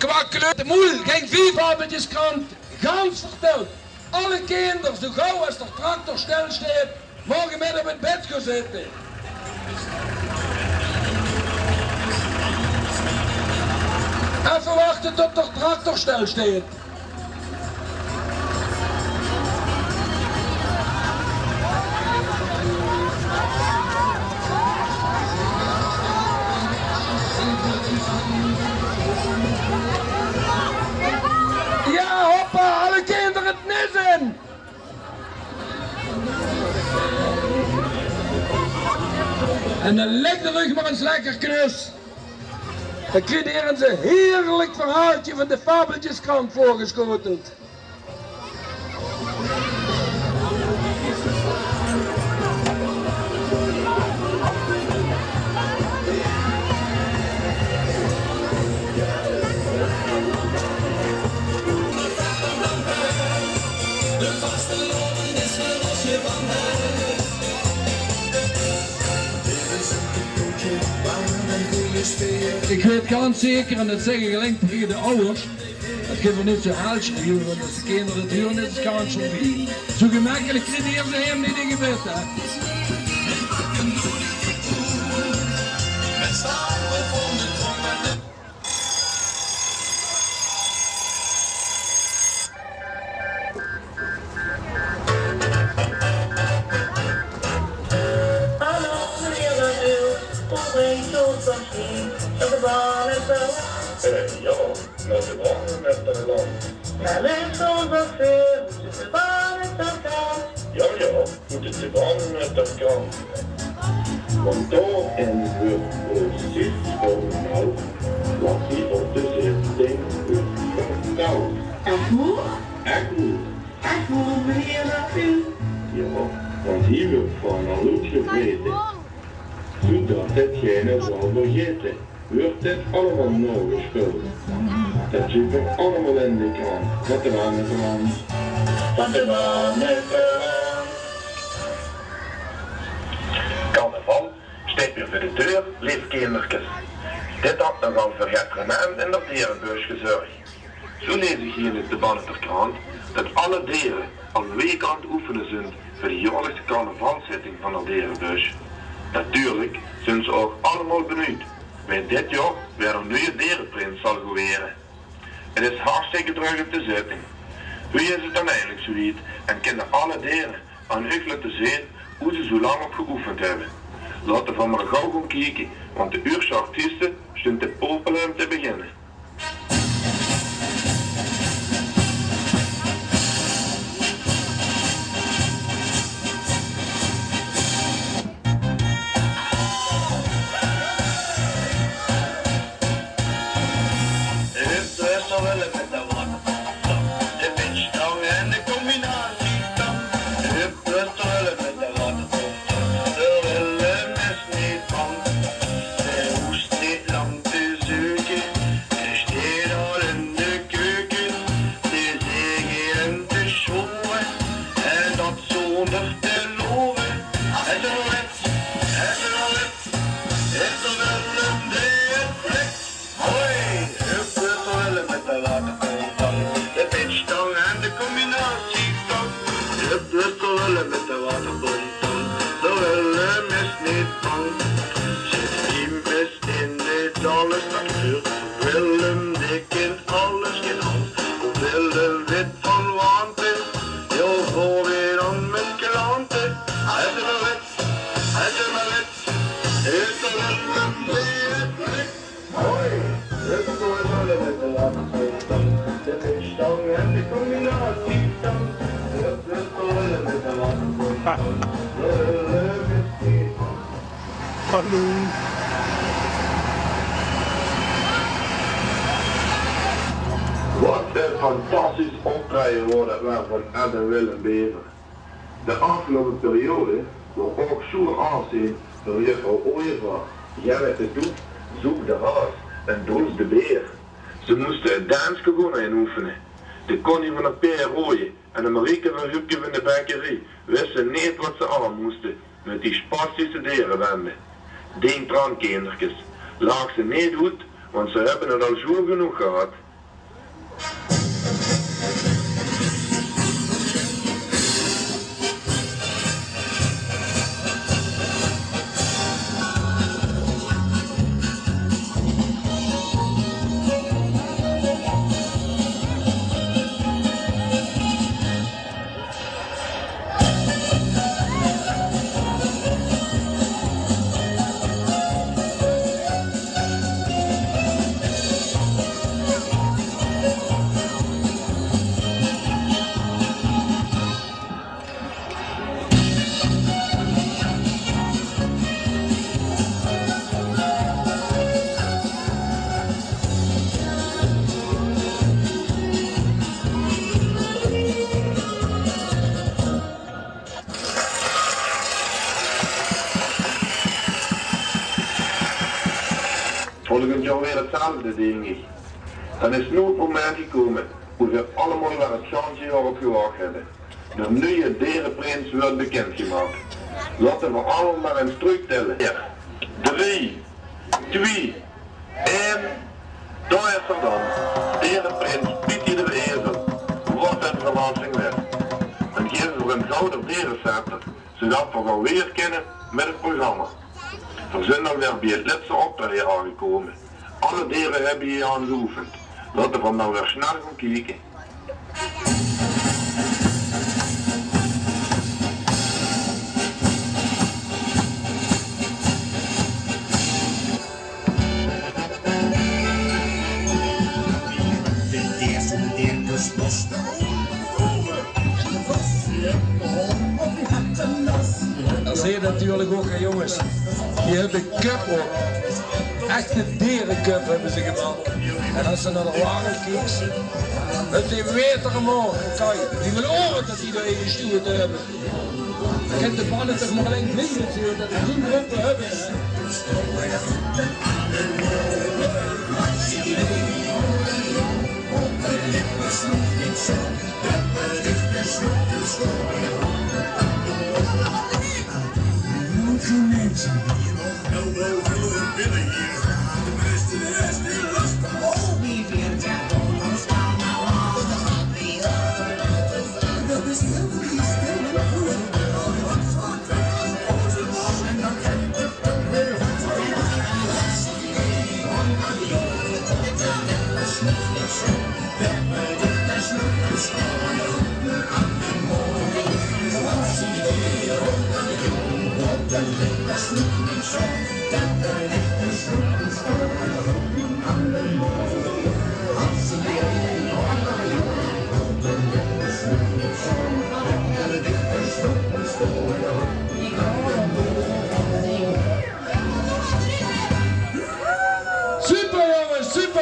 kwakkelen. De moel, geen vierfabeltjeskrant, gans verteld. Alle kinderen, zo gauw als de tractor stil staat, mogen met op het bed gaan zitten. Even wachten tot de tractor stil staat. Ja, hoppa, alle kinderen het nis in! En dan legt de rug maar eens lekker knus. Dan krijgen ze een heerlijk verhaaltje van de Fabeltjeskrant voorgeschoteld. Ik weet ganz zeker, en dat zeg ik alleen tegen de ouders, dat geeft er niet zo haaltje huren, want als de kinderen het huren is, kan het zo veel. Zo gemakkelijk creëren ze hem niet in gebed, hè. Ja, met de wangen met de land. Wellicht ongeveer hoe ze de baan met elkaar. Ja, moet het de wangen met de kant. Want daarin wordt precies voormeld wat hij op de zitting wordt verteld. En hoe? Echt goed. En hoe meneer dat u? Ja, want hier wordt van een lood geweten. Zodat hetgene zal vergeten. Wordt dit allemaal nou gespeeld? Dat zit er allemaal in de krant. Met de wangen van. Van de baan met elkaar. Carnaval steekt weer voor de deur, lieve kindertjes. Dit had nogal voor getrenement in de dierenbeurs gezorgd. Zo lees ik hier in de debat ter krant dat alle dieren al een week aan het oefenen zijn voor de jaarlijkse carnavalzitting van de dierenbeurs. Natuurlijk zijn ze ook allemaal benieuwd. Bij dit jaar weer een nieuwe dierenprins zal geweren. Het is hartstikke druk op de zitting. Wie is het dan eigenlijk zoiets en kunnen alle dieren aan u laten zien hoe ze zo lang op geoefend hebben. Laten we maar gauw gaan kijken, want de Uurse artiesten staan te popelen om te beginnen. Hallo. Wat een fantastisch optreden wordt het wel van Ed en Willem Bever. De afgelopen periode wordt ook zo aanzien door juffrouw Ooieva. Jij weet het doen, zoek de haas en doos de beer. Ze moesten het dansje gewoon in oefenen. De Connie van de Peer Rooien en de Marieke van Rupke van de Bekkerij wisten niet wat ze aan moesten met die spastische dierenwenden. Die traankindertjes, laag ze niet uit, want ze hebben het al zo genoeg gehad. volgend jaar weer hetzelfde ding. Dan is nu het moment gekomen hoe we allemaal waar het ganse jaar op gewacht hebben. De nieuwe dierenprins wordt bekendgemaakt. Laten we allemaal maar eens terugtellen. 3, 2, 1. Daar is er dan. Dierenprins Pietje de Ezel. Wat een verrassing werd. En geven we een gouden dierenscepter, zodat we gaan weer kennen met het programma. We zijn dan weer bij het laatste optreden aangekomen. Alle dieren hebben hier aan geoefend. Laten we nou weer snel gaan kijken. Dan zie je natuurlijk ook, hè, jongens. Die hebben de cup op. Echte dierencup hebben ze gemaakt. En als ze naar de wagen kijken, het is beter morgen. Kijk, die willen horen dat die er even gestuurd hebben. Je kent de mannen toch maar alleen niet natuurlijk, dat ze die groepen hebben. Super jongens, super!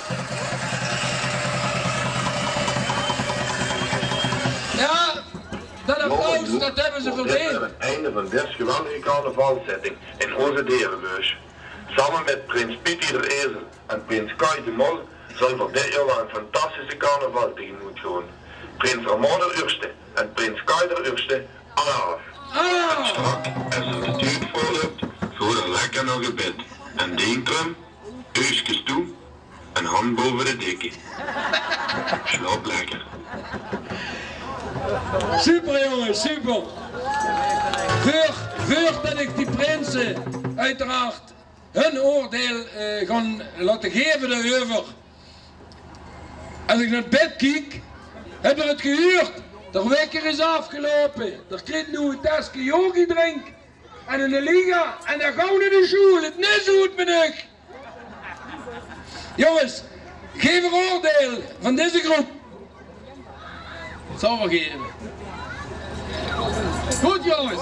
Ja, dat applaus, dat hebben ze verdiend. Dit is het einde van deze geweldige carnavalsetting in onze dierenbeurs. Samen met prins Pietje de Ezel en prins Kai de Mol zal voor dit jaar een fantastische carnaval tegemoet gaan. Prins Armand de Eerste en prins Kai de Eerste alle af. En strak als er de tijd voor hebt, voor er lekker nog gebed. En deentrum, eusjes toe en hand boven de dikke. Slaap lekker. Super jongens, super! Voordat ik die prinsen uiteraard hun oordeel gaan laten geven daarover. Als ik naar het bed kijk, heb ik het gehuurd. De wekker is afgelopen. Er krijgt nu een tasje yogi drink en een liga en dan gaan we naar de school. Het is goed met ik. Jongens, geef een oordeel van deze groep. Het zal wel geven. Goed jongens.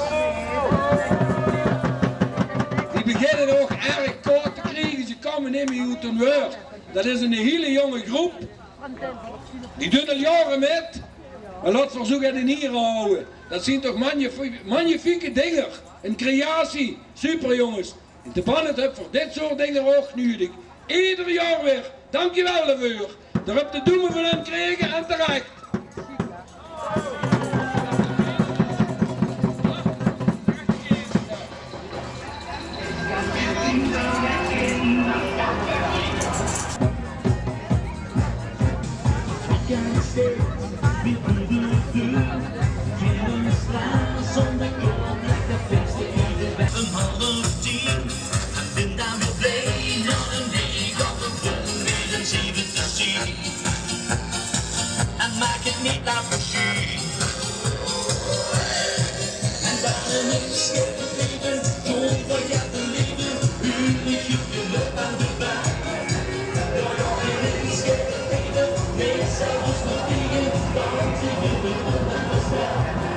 Die beginnen ook erg kort te krijgen. Ze komen niet meer uit hun woord. Dat is een hele jonge groep. Die doen al jaren met. Maar laten we zoeken in hier houden. Dat zijn toch magnifieke dingen. Een creatie. Super jongens. De Bannet heb voor dit soort dingen ook nodig. Ieder jaar weer. Dankjewel daarvoor. Daar heb de doemen van hen gekregen en terecht. En maak het niet naar verschil. En daarom is het leven zonder jou te leven. Uren giet je lucht aan de baan. Daarom is het leven, nee, zelfs nog tegen. Want je wil het op de straat.